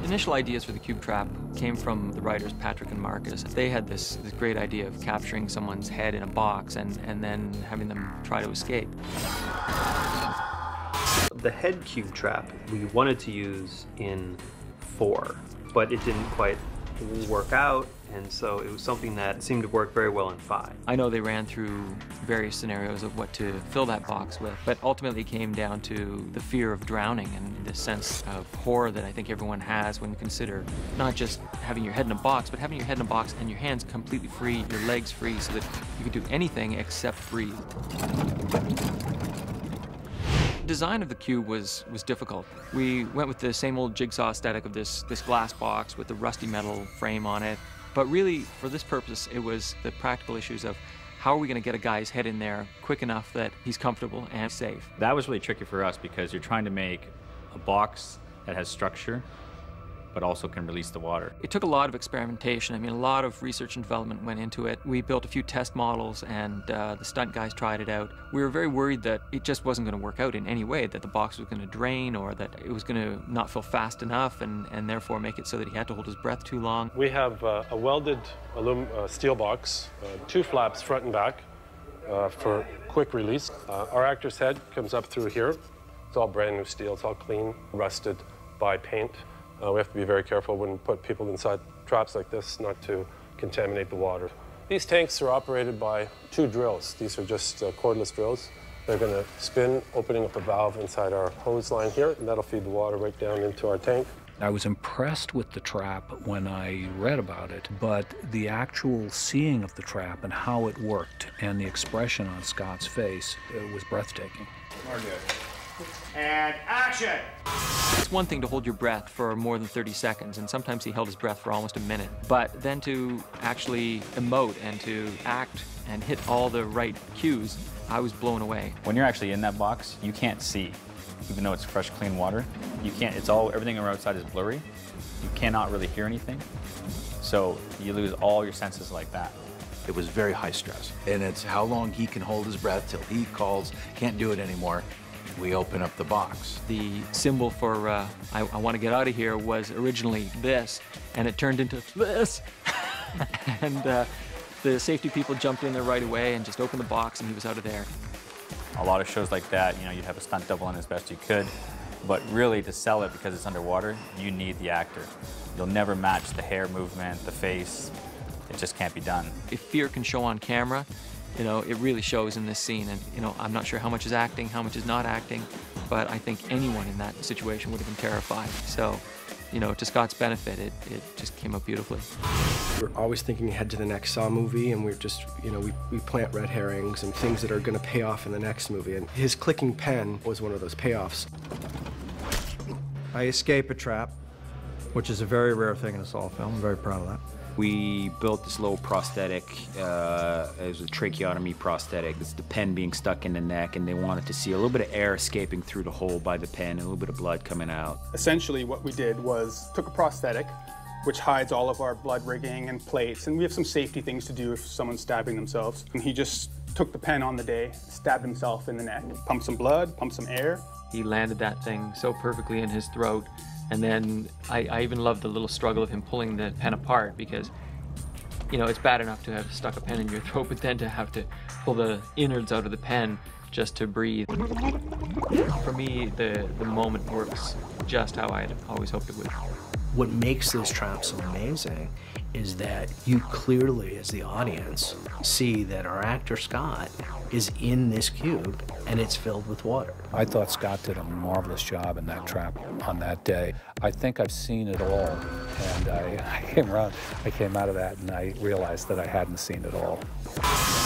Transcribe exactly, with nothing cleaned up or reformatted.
initial ideas for the cube trap came from the writers Patrick and Marcus. They had this, this great idea of capturing someone's head in a box and, and then having them try to escape. The head cube trap we wanted to use in four, but it didn't quite work out, and so it was something that seemed to work very well in five. I know they ran through various scenarios of what to fill that box with, but ultimately it came down to the fear of drowning and the sense of horror that I think everyone has when you consider not just having your head in a box, but having your head in a box and your hands completely free, your legs free, so that you can do anything except breathe. The design of the cube was was difficult. We went with the same old jigsaw aesthetic of this this glass box with the rusty metal frame on it. But really, for this purpose, it was the practical issues of how are we going to get a guy's head in there quick enough that he's comfortable and safe. That was really tricky for us because you're trying to make a box that has structure, but also can release the water. It took a lot of experimentation. I mean, a lot of research and development went into it. We built a few test models, and uh, the stunt guys tried it out. We were very worried that it just wasn't going to work out in any way, that the box was going to drain or that it was going to not fill fast enough and, and therefore make it so that he had to hold his breath too long. We have uh, a welded alum uh, steel box, uh, two flaps front and back uh, for quick release. Uh, our actor's head comes up through here. It's all brand new steel. It's all clean, rusted by paint. Uh, we have to be very careful when we put people inside traps like this not to contaminate the water. These tanks are operated by two drills. These are just uh, cordless drills. They're going to spin, opening up a valve inside our hose line here, and that'll feed the water right down into our tank. I was impressed with the trap when I read about it, but the actual seeing of the trap and how it worked and the expression on Scott's face, it was breathtaking. And action! It's one thing to hold your breath for more than thirty seconds, and sometimes he held his breath for almost a minute. But then to actually emote and to act and hit all the right cues, I was blown away. When you're actually in that box, you can't see, even though it's fresh, clean water. You can't, it's all, everything around outside is blurry. You cannot really hear anything. So you lose all your senses like that. It was very high stress, and it's how long he can hold his breath till he calls, can't do it anymore. We open up the box. The symbol for uh, I, I want to get out of here was originally this, and it turned into this. and uh, the safety people jumped in there right away and just opened the box, and he was out of there. A lot of shows like that, you know, you'd have a stunt double in as best you could, but really to sell it because it's underwater, you need the actor. You'll never match the hair movement, the face. It just can't be done. If fear can show on camera, you know, it really shows in this scene, and you know, I'm not sure how much is acting, how much is not acting, but I think anyone in that situation would have been terrified. So, you know, to Scott's benefit, it, it just came out beautifully. We're always thinking ahead to the next Saw movie, and we're just, you know, we, we plant red herrings and things that are going to pay off in the next movie, and his clicking pen was one of those payoffs. I escape a trap, which is a very rare thing in a Saw film. I'm very proud of that. We built this little prosthetic, uh, it was a tracheotomy prosthetic. It's the pen being stuck in the neck, and they wanted to see a little bit of air escaping through the hole by the pen, and a little bit of blood coming out. Essentially what we did was took a prosthetic, which hides all of our blood rigging and plates, and we have some safety things to do if someone's stabbing themselves. And he just took the pen on the day, stabbed himself in the neck, pumped some blood, pumped some air. He landed that thing so perfectly in his throat. And then I, I even loved the little struggle of him pulling the pen apart, because, you know, it's bad enough to have stuck a pen in your throat, but then to have to pull the innards out of the pen just to breathe. For me, the, the moment works just how I had always hoped it would. What makes this trap so amazing is that you clearly, as the audience, see that our actor Scott is in this cube and it's filled with water. I thought Scott did a marvelous job in that trap on that day. I think I've seen it all, and I, I came around, I came out of that and I realized that I hadn't seen it all.